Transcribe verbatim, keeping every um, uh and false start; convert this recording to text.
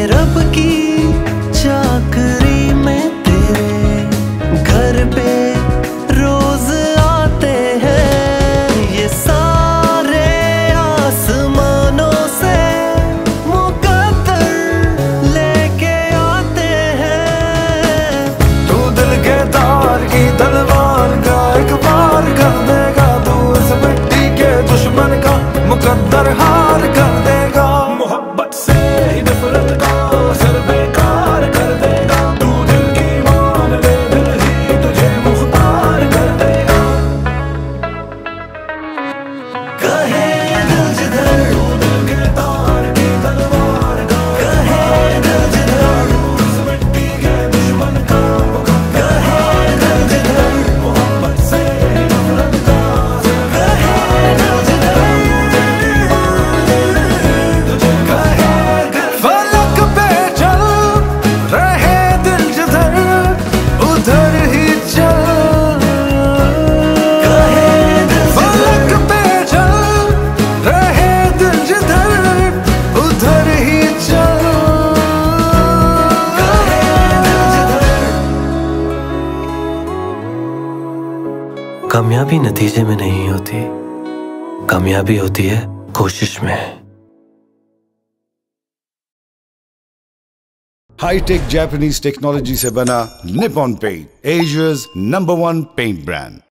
रब की चाकरी में तेरे घर पे रोज आते हैं ये सारे आसमानों से मुकद्दर लेके आते हैं। तू दिल के तार की तलवार का एक बार कर देगा, तू इस मिट्टी के दुश्मन का मुकद्दर हार कर देगा। मोहब्बत से ही नफरत का असर बेकार कर देगा, तू दिल की मान ले दिल ही तुझे मुख्तार कर देगा। कहे दिल जिधर तू दिल के तार की तलवार का कहे दिल जिधर इस मिट्टी के दुश्मन का मुकद्दर कहे दिल जिधर मोहब्बत से ही नफरत का असर कहे दिल जिधर फलक पे चल रहे दिल जिधर उधर ही चल। कहे दिल फलक पे चल रहे दिल जिधर उधर ही चल। कामयाबी नतीजे में नहीं होती, कामयाबी होती है कोशिश में। हाईटेक जापानीज टेक्नोलॉजी से बना Nippon paint, Asia's number one paint brand.